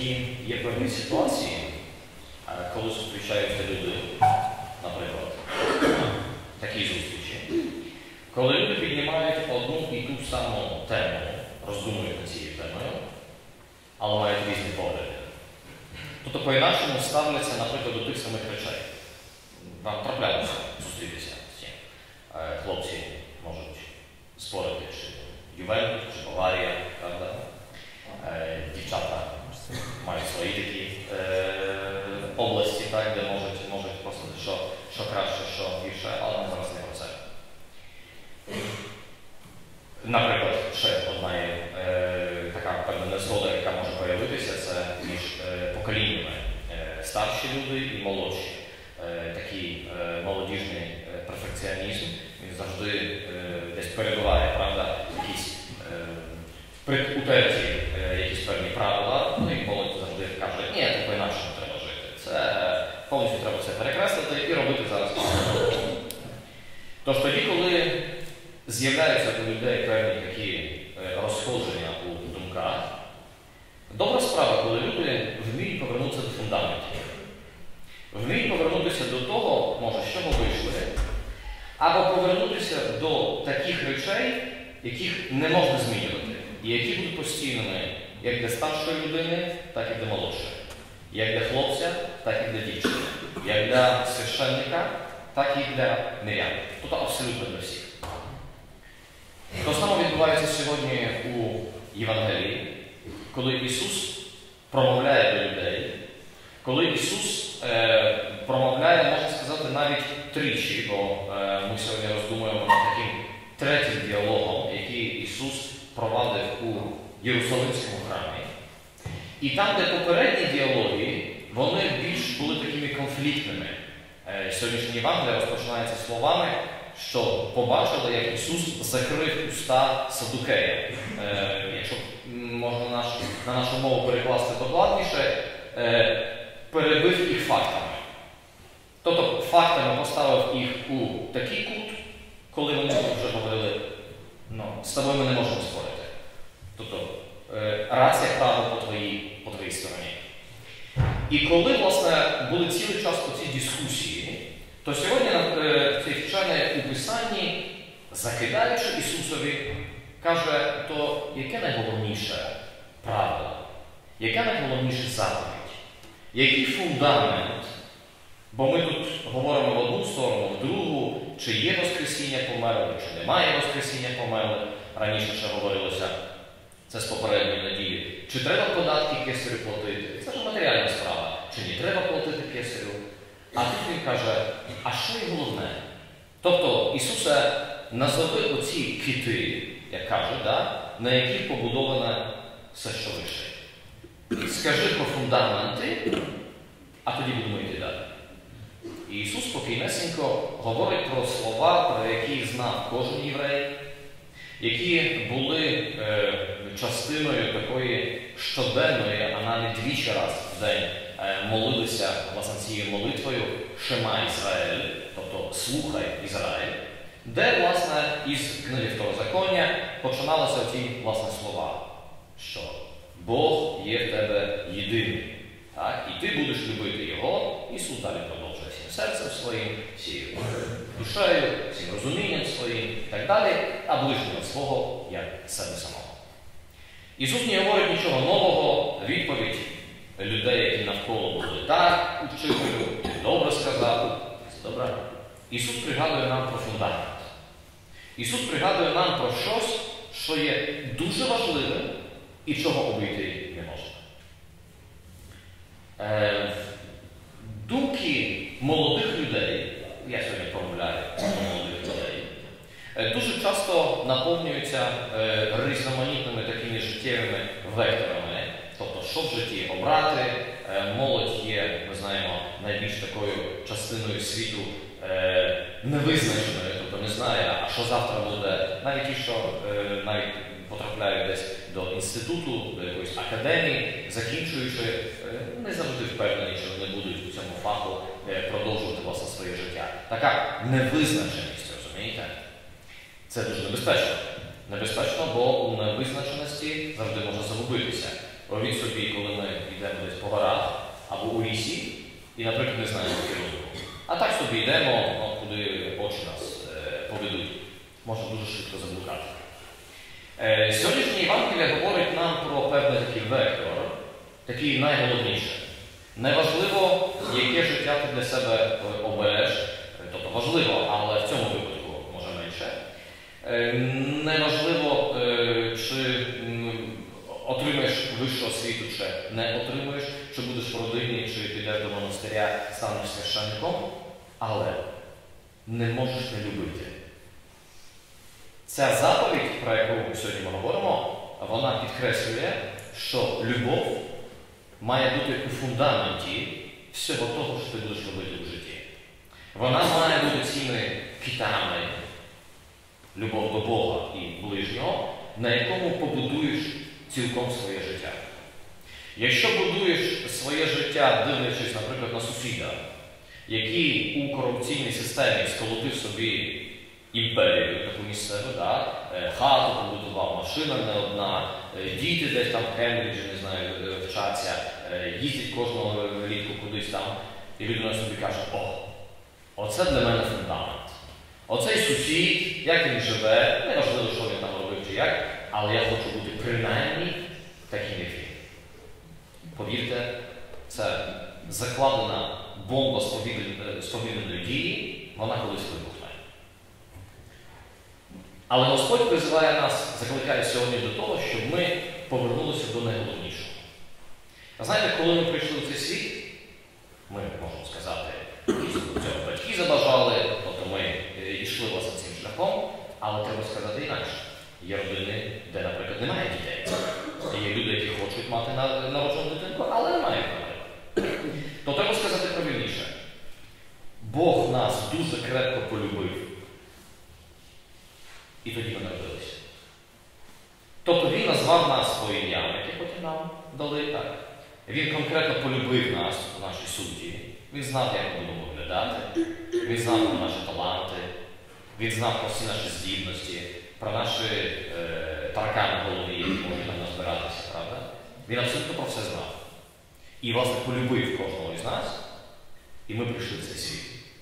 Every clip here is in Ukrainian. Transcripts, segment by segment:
житті є певні ситуації, коли зустрічаються люди, наприклад, такі зустрічі, коли люди піднімають одну і ту саму тему, роздумують над цією темою, але мають різні погляди. Тобто по-інакшому ставляться, наприклад, до тих самих речей. Вам траплялося зустрітися з цим. Хлопці можуть спорити, чи Ювентус, чи Баварія, правда? Дівчата мають свої такі області, так, де можуть просто що краще, що гірше, але ми зараз не про це. Наприклад, ще одна є така певна незгода, яка може появитися, це між поколіннями. Старші люди і молодші. Такий молодіжний перфекціонізм, він завжди десь перебуває, правда, якісь утерті якісь певні правила, ну і молодь завжди каже, ні, так по-інакшому треба жити. Це повністю треба все перекреслити і робити зараз. Тож тоді, коли з'являються у людей певні такі розходження у думках, добра справа, коли люди вміють повернутися до фундаментів. Вміють повернутися до того, може, з чого вийшли, або повернутися до таких речей, яких не можна змінювати, і які будуть постійними як для старшої людини, так і для молодшої. Як для хлопця, так і для дівчини. Як для священника, так і для мирян. Тобто абсолютно для всіх. То саме відбувається сьогодні у Євангелії, коли Ісус промовляє до людей, коли Ісус промовляє, можна сказати, навіть тричі, бо ми сьогодні роздумуємо над таким третім діалогом, який Ісус провадив у Єрусалимському храмі. І там, де попередні діалоги, вони більш були такими конфліктними. Сьогоднішній Євангелія розпочинається словами, що побачили, як Ісус закрив уста садукея. Якщо можна на нашу мову перекласти докладніше, перебив їх фактами. Тобто фактами поставив їх у такий кут, коли вони вже говорили, з тобою ми не можемо спорити. Тобто рація права по твоїй стороні. І коли, власне, були цілий час по цій дискусії, то сьогодні цей вчений у Писанні, закидаючи Ісусові, каже, то яке найголовніше правило, яке найголовніше заповідь, який фундамент, бо ми тут говоримо в одну сторону, в другу, чи є Воскресіння померлих, чи немає Воскресіння померлих, раніше ще говорилося, це з попередньої неділі, чи треба податки кесарю платити, це ж матеріальна справа, чи не треба платити кесарю. А тут він каже, а що є головне? Тобто, Ісусе, назови оці кити, як кажуть, на яких побудоване все, що вище. Скажи про фундаменти, а тоді будемо йти далі. І Ісус спокійнесенько говорить про слова, про які знав кожен єврей, які були частиною такої щоденної, а навіть двічі раз в день молилися власне цією молитвою «Шема Ізраїль», тобто «Слухай Ізраїль», де, власне, із книги Второзаконня починалися ці, власне, слова, що Бог є в тебе єдиний, так? І ти будеш любити Його. Ісус далі продовжує всім серцем своїм, всією душею, всім розумінням своїм і так далі, а ближнього свого, як себе самого. Ісус не говорить нічого нового, відповідь людей, які навколо були так, учителю, ти добре сказав, це добре. Ісус пригадує нам про фундамент. Ісус пригадує нам про щось, що є дуже важливим і чого обійти не можна. Думки молодих людей, я сьогодні промовляю про молодих людей, дуже часто наповнюються різноманітними такими життєвими векторами. Тобто, що в житті обрати, молодь є, ми знаємо, найбільш такою частиною світу невизначеною, тобто не знає, а що завтра буде. Навіть ті, що навіть потрапляють десь до інституту, до якоїсь академії, закінчуючи, не завжди впевнені, що вони будуть у цьому фаху продовжувати власне своє життя. Така невизначеність, розумієте? Це дуже небезпечно. Небезпечно, бо у невизначеності завжди можна загубитися. Уявіть собі, коли ми йдемо лісі і, наприклад, не знаємо керунку. А так собі йдемо, куди очі нас поведуть. Можна дуже швидко заблукати. Сьогоднішнє Євангеліє говорить нам про певний такий вектор, такий найголовніше. Неважливо, яке життя ти для себе обереш, тобто важливо, але в цьому випадку може менше. Неважливо, чи отримаєш вищу освіту, чи не отримаєш, чи будеш в родині, чи підеш до монастиря, станеш священником, але не можеш не любити. Ця заповідь, про яку сьогодні ми говоримо, вона підкреслює, що любов має бути у фундаменті всього того, що ти будеш робити у житті. Вона має бути цими китами, любов до Бога і ближнього, на якому побудуєш цілком своє життя. Якщо будуєш своє життя, дивлячись, наприклад, на сусіда, який у корупційній системі сколотив собі імперію, таку місцеву, хату побудував, машина не одна, діти десь там в Кембриджі, не знаю, вчаться, їздять кожного влітку кудись там, і людина собі каже: оце для мене фундамент. Оцей сусід, як він живе, неважливо, що він там робив чи як, але я хочу бути принаймні таким, як він. Повірте, це закладена бомба сповільненої дії, вона колись вибухне. Але Господь призиває нас, закликає сьогодні до того, щоб ми повернулися до найголовнішого. Знаєте, коли ми прийшли в цей світ, ми можемо сказати, цього батьки забажали, тобто ми йшли власне цим шляхом, але треба сказати інакше. Є родини, де, наприклад, немає дітей. Є люди, які хочуть мати народжену дитинку, але не мають, наприклад. То треба сказати правильніше. Бог нас дуже крепко полюбив. І тоді ми народилися. Тобто Він назвав нас по ім'ям, які потім нам дали, так. Він конкретно полюбив нас у нашій суті. Він знав, як ми будемо виглядати. Він знав про наші таланти. Він знав про всі наші здібності, про наші таракани в голові, які можуть нам назбиратися, правда? Він абсолютно про все знав. І, власне, полюбив кожного із нас, і ми прийшли в цей світ.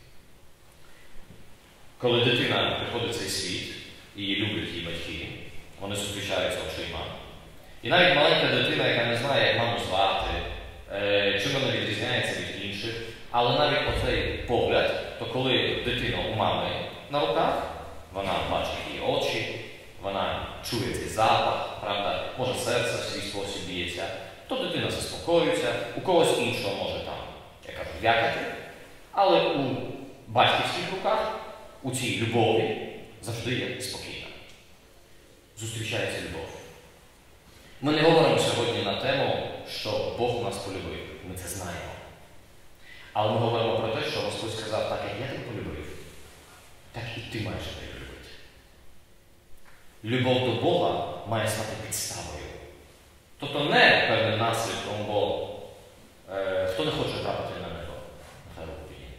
Коли дитина приходить в цей світ, і її люблять її батьки, вони зустрічаються очима. І навіть маленька дитина, яка не знає, як маму звати, чим вона відрізняється від інших, але навіть оцей погляд, то коли дитина у мами на руках, вона бачить її очі, вона чує цей запах, правда, може серце в свій спосіб б'ється, то дитина заспокоюється, у когось іншого може там, я кажу, в'якати, але у батьківських руках, у цій любові, завжди є спокійно. Зустрічається любов. Ми не говоримо сьогодні на тему, що Бог нас полюбив. Ми це знаємо. Але ми говоримо про те, що Господь сказав: так, як я тебе полюбив, так і ти маєш тебе любити. Любов до Бога має стати підставою. Тобто не певним наслідком, бо хто не хоче трапити на небо? Нехай руку підніме.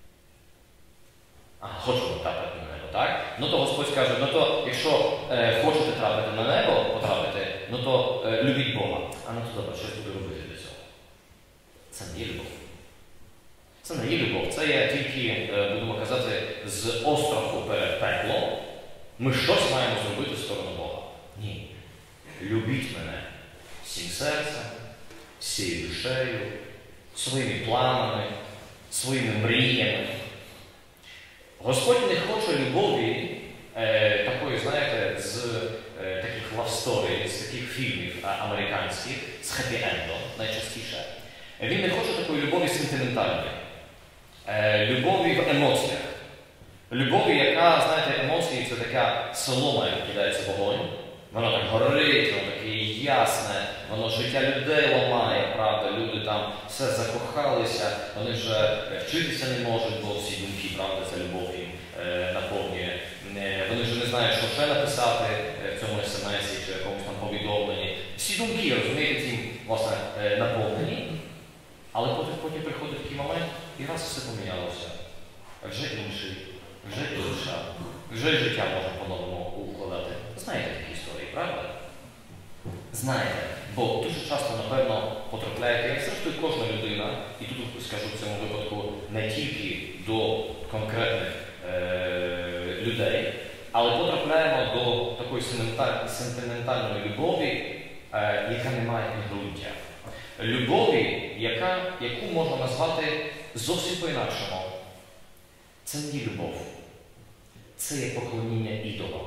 Хочемо трапити на небо, так? Ну то Господь каже, ну то якщо хочете трапити на небо, потрапити, ну то любіть Бога. Ну то добре, що я буду робити для цього? Це не є любов. Це не є любов. Це є тільки, будемо казати, з остраху перед пеклом. Ми щось маємо зробити в сторону Бога. Ні. Любіть мене всім серцем, всією душею, своїми планами, своїми мріями. Господь не хоче любові такої, знаєте, з таких лавсторій, з таких фільмів американських, з хеппі-ендом найчастіше. Він не хоче такої любові сентиментальної, любові в емоціях. Любові, яка, знаєте, емоції – це така солома, яка кидається в вогонь. Воно так горить, воно таке ясне, воно життя людей ламає, правда, люди там все закохалися, вони вже вчитися не можуть, бо всі думки, правда, це любов їм наповнює. Вони вже не знають, що ще написати в цьому смс-і чи якомусь там повідомленні. Всі думки, розумієте, цим, власне, наповнені. Але потім приходить такий момент, і раз все помінялося. Вже інший, вже інша, вже життя можна по-новому укладати. Знаєте такі історії, правда? Знаєте, бо дуже часто, напевно, потрапляє потрапляєте, як зрештою кожна людина, і тут скажу в цьому випадку не тільки до конкретних людей, але потрапляємо до такої сентиментальної любові, яка не має підґрунтя. Любові, яку можна назвати зовсім по-інакшому. Це не любов. Це є поклоніння ідолам.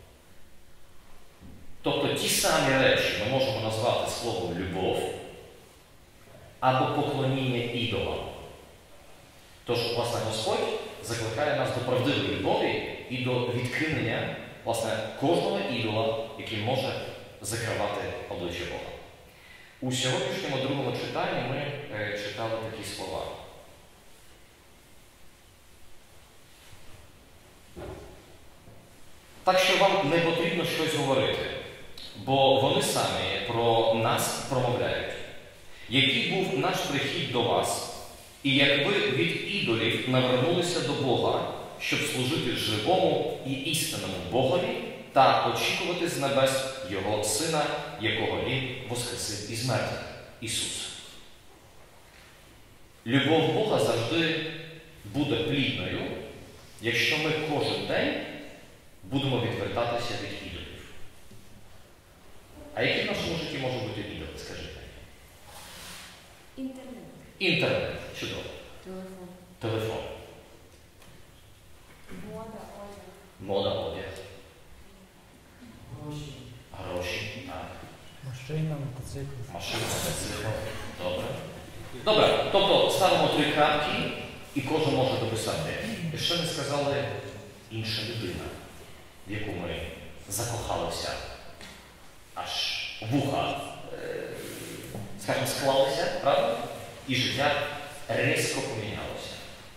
Тобто ті самі речі ми можемо назвати словом любов або поклоніння ідолам. Тож, власне, Господь закликає нас до правдивої любові і до відкинення, власне, кожного ідола, який може закривати обличчя Бога. У сьогоднішньому другому читанні ми читали такі слова. Так що вам не потрібно щось говорити, бо вони самі про нас промовляють. Який був наш прихід до вас, і як ви від ідолів навернулися до Бога, щоб служити живому і істинному Богові та очікувати з небес Його Сина, якого Він воскресив із мертвих, Ісуса. Любов Бога завжди буде плідною, якщо ми кожен день будемо відвертатися від ідолів. А які в нашому житті можуть бути ідоли, скажіть? Інтернет. Інтернет. Чудово. Телефон. Телефон. Мода, одяг. Мода, одяг. Гроші. Гроші. Так. Машина, мотоцикл. Машина, мотоцикл. Добре. Добре. Тобто ставимо 3 крапки і кожен може дописати. І ще не сказали інша людина, в яку ми закохалися. Аж вуха, скажімо, склалися, правда? І життя різко помінялося.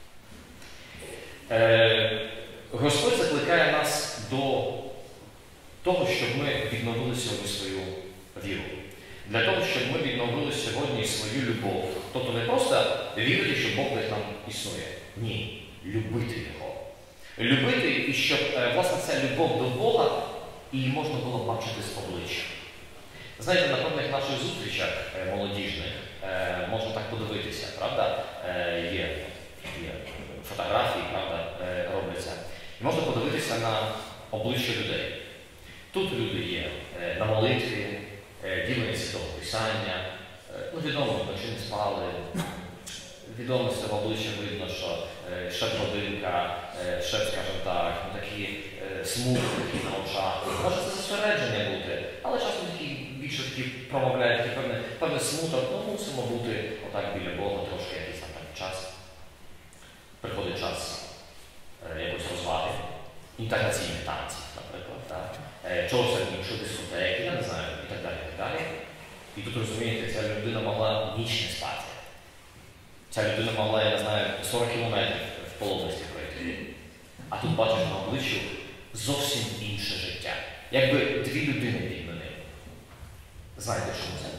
Господь закликає нас до того, щоб ми відновили сьогодні свою віру. Для того, щоб ми відновили сьогодні свою любов. Тобто не просто вірити, що Бог десь там існує. Ні. Любити Його. Любити, і щоб, власне, ця любов до Бога її можна було бачити з обличчя. Знаєте, на певних наших зустрічах молодіжних можна так подивитися, правда? Є фотографії, правда, робляться. І можна подивитися на обличчя людей. Тут люди є на молитві, ділення Святого Писання, відомо, вночі не спали, відомо з цього обличчя видно, що шеп-годинка, скажімо так, такі смутки на очах. Може це зосередження бути, але часом більше такі промовляють певний смуток, мусимо бути отак біля Бога трошки якийсь там час. Приходить час якоїсь розваги, інтеграційних танців, наприклад, так? Чогось іншого, дискотеки, я не знаю, і так далі, і так далі. І тут, розумієте, ця людина могла ніч не спати. Ця людина могла, я не знаю, 40 кілометрів в полонності пройти. А тут бачиш на обличчю зовсім інше життя. Якби 2 людини підмінили. Знаєте, чому це?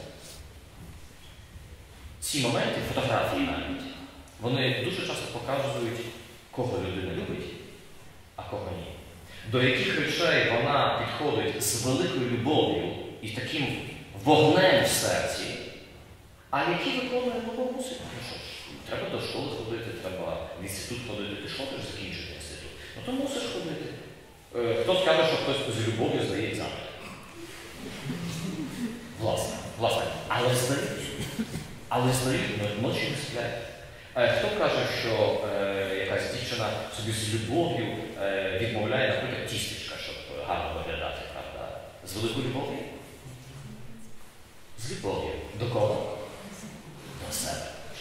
Ці моменти, фотографії навіть, вони дуже часто показують, кого людина любить, а кого ні. До яких речей вона підходить з великою любов'ю і таким вогнем в серці, а які виконує мусить. Треба до школи ходити, треба в інститут ходити. Ти що хочеш закінчити інститут? Ну то мусиш ходити. Хто скаже, що хтось з любов'ю здає екзамен? Власне. Але здають, ночі не сплять. Хто каже, що якась дівчина собі з любов'ю відмовляє, наприклад, тістечка, щоб гарно виглядати, правда? З великою любов'ю? З любов'ю. До кого? До себе.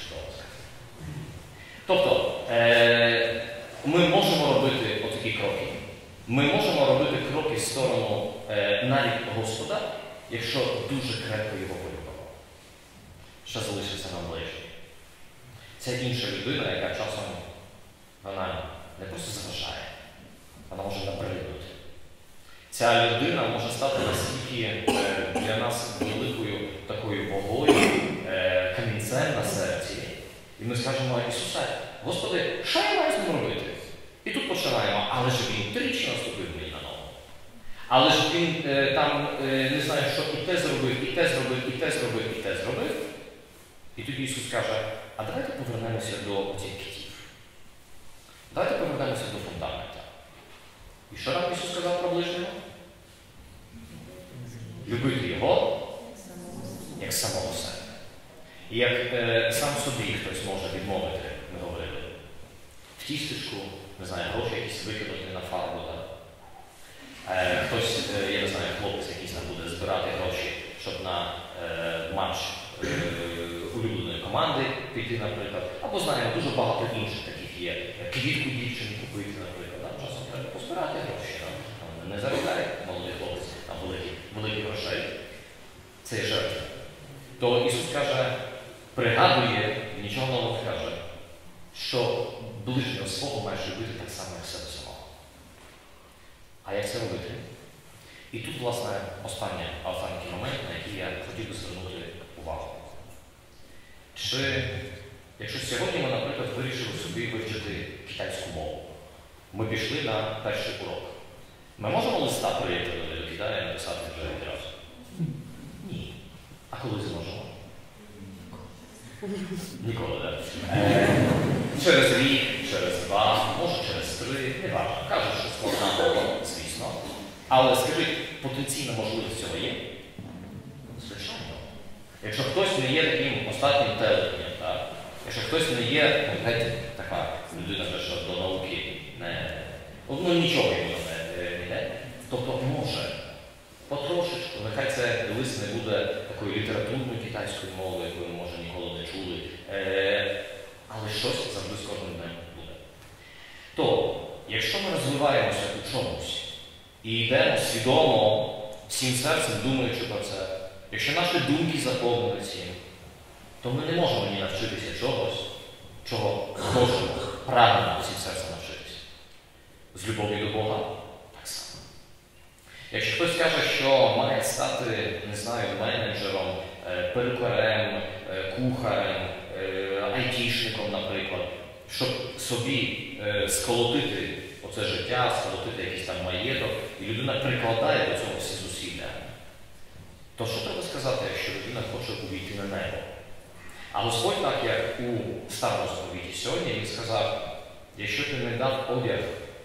Тобто, ми можемо робити отакі кроки. Ми можемо робити кроки в сторону навіть Господа, якщо дуже крепко його полюбимо. Що залишиться нам ближче. Це інша людина, яка часом вона не просто заважає, вона може набриднути. Ця людина може стати настільки для нас великою такою вагою, камінцем на серці. І ми скажемо, Ісусе, Господи, що я маю з ним робити? І тут починаємо, але ж він тричі наступив мені на ногу. Але ж він там, не знаю, що і те зробив, і те зробив, і те зробив, і те зробив. І тоді Ісус каже, а давайте повернемося до цих китів. Давайте повернемося до фундамента. І що нам Ісус сказав про ближнього? Любити його як самого себе. І як сам собі хтось може відмовити, ми говорили. В тістечку, не знаю, гроші якісь викинути на фарбу. Хтось, я не знаю, хлопець якийсь буде збирати гроші, щоб на матч улюбленої команди піти, наприклад. Або знаємо, дуже багато інших таких є. Квітку дівчині купити, наприклад. Часом треба позбирати гроші. Не заробляє молодий хлопець там великі грошей. Це є жертва. То Ісус каже, пригадує, і нічого нового каже, що ближнього свого маєш любити так само, як себе самого. А як це робити? І тут, власне, останній момент, на який я хотів би звернути увагу. Якщо сьогодні ми, наприклад, вирішили собі вивчити китайську мову, ми пішли на перший урок. Ми можемо листа приятеля до Китаю написати вже відразу? Ні. А коли зможемо? Ніколи, так? Через рік, через 2, може через 3, не важливо. Кажуть, що складна мова, звісно. Але скажіть, потенційна можливість цього є? Звичайно. Якщо хтось не є таким остатнім телепнем, так? Якщо хтось не є, така людина, що до науки нічого йому не йде, тобто може потрошечку, нехай це колись не буде такою літературною китайською мовою, якою ми, може, ніколи не чули, але щось завжди з кожним днем буде. То, якщо ми розвиваємося у чомусь і йдемо свідомо, всім серцем думаючи про це, якщо наші думки заповнені цим, то ми не можемо ні навчитися чогось, чого можемо прагнемо всім серцем навчитися. З любов'ю до Бога так само. Якщо хтось каже, що має стати, не знаю, менеджером, перукарем, кухарем, айтішником, наприклад, щоб собі сколотити оце життя, сколотити якийсь там маєток, і людина прикладає до цього всі зусилля, то що треба сказати, якщо людина хоче увійти на небо? А Господь, так як у старому заповіті сьогодні, Він сказав, якщо ти не дав одяг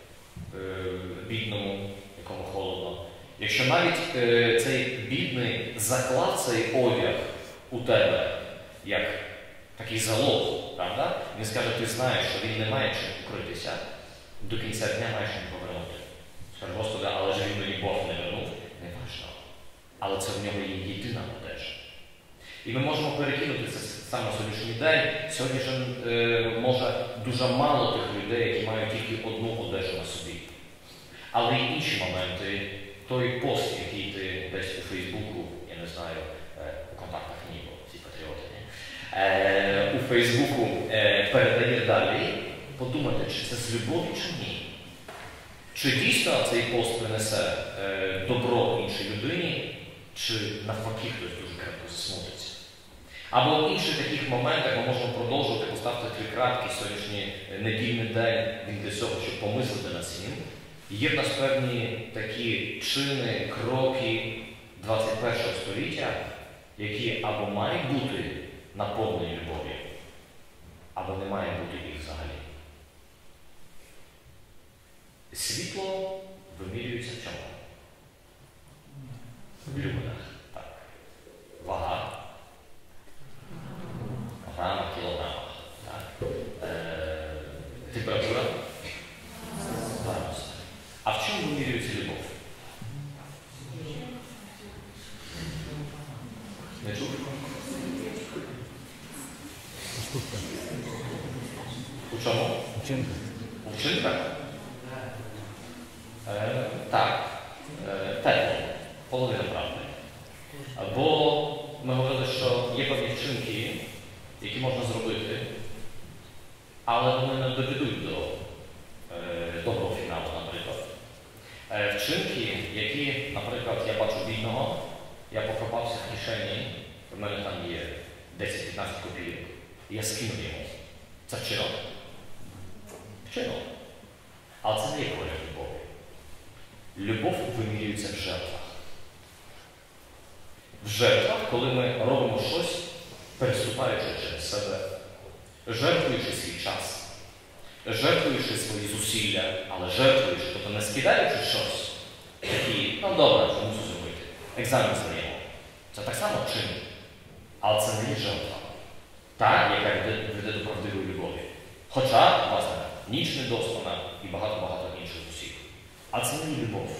бідному, якому холодно, якщо навіть цей бідний заклав цей одяг у тебе, як такий залог, правда? Він скаже, ти знаєш, що він не має чим укритися, до кінця дня маєш їм повернути. Скаже, Господи, але ж він мені Бог не вернув, не важливо. Але це в нього є єдина одежа. І ми можемо перекинути це саме сьогоднішній день. Сьогодні ж може дуже мало тих людей, які мають тільки одну одежу на собі. Але й інші моменти, той пост, який ти десь у Фейсбуку, я не знаю, у контактах ні, бо всі патріоти, у Фейсбуку передає далі, подумайте, чи це з любові, чи ні. Чи дійсно цей пост принесе добро іншій людині, чи навпаки хтось дуже крепко засмутиться. Або в інших таких моментах ми можемо продовжувати, поставити 3 крапки сьогоднішній недільний день, він для цього, щоб помислити над цим. Є в нас певні такі чини, кроки 21 століття, які або мають бути наповнені любов'ю, або не має бути їх взагалі. Світло вимірюється в чому? В люменах. Так. Вага. Грама, кілограма. Так. Температура. Градус. А в чому вимірюється любов? Не чув? У чому? Вчинка. У вчинках? Так. Тепло. Половина правди. Бо ми говорили, що є певні вчинки, які можна зробити, але вони не доведуть до доброго фіналу, наприклад. Вчинки, які, наприклад, я бачу бідного, я покопався в кишені, в мене там є 10-15 копійок, і я скинув йому. Це вчинок? Вчинок. Але це не є прояв любові. Любов вимірюється в жертвах. В жертвах, коли ми робимо щось переступаючи через себе, жертвуючи свій час, жертвуючи свої зусилля, але жертвуючи, тобто не скидаючи щось, такі, ну добре, що мусу зробити, екзамен здаємо. Це так само чин, але це не є жертва. Та, яка веде до правдивої любові. Хоча, власне, ніч недоспана і багато-багато інших зусиль. А це не любов.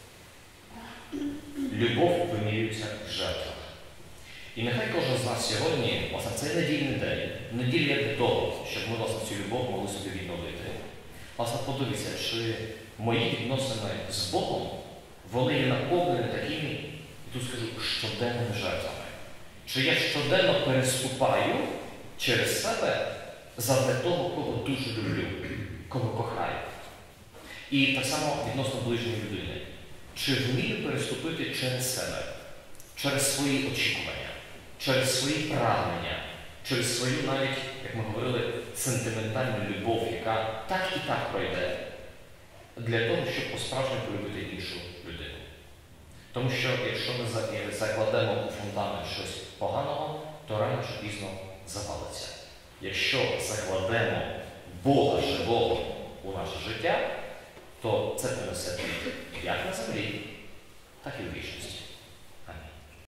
Любов вимірюється в жертвах. І нехай кожен з нас сьогодні, власне, цей недільний день, неділя для того, щоб ми, власне, цю любов могли собі відновити. Власне, подивіться, чи мої відносини з Богом, вони є наповнені такими, і тут скажу, щоденними жертвами. Чи я щоденно переступаю через себе задля того, кого дуже люблю, кого кохаю. І так само відносно ближньої людини. Чи вмію переступити через себе, через свої очікування, через свої прагнення, через свою навіть, як ми говорили, сентиментальну любов, яка так і так пройде, для того, щоб по-справжньому полюбити іншу людину. Тому що, якщо ми закладемо у фундамент щось поганого, то рано чи пізно завалиться. Якщо закладемо Бога живого у наше життя, то це принесе плід як на землі, так і у вічності.